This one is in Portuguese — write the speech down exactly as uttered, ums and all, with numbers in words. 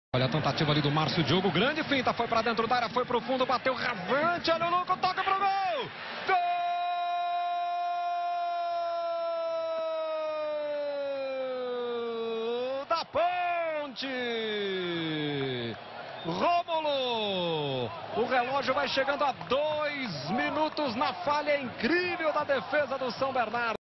Olha a tentativa ali do Márcio Diogo, grande finta, foi pra dentro da área, foi pro fundo, bateu rasante, olha o louco, toca pro gol! Gol da Ponte! Rômulo! O relógio vai chegando a dois minutos na falha incrível da defesa do São Bernardo.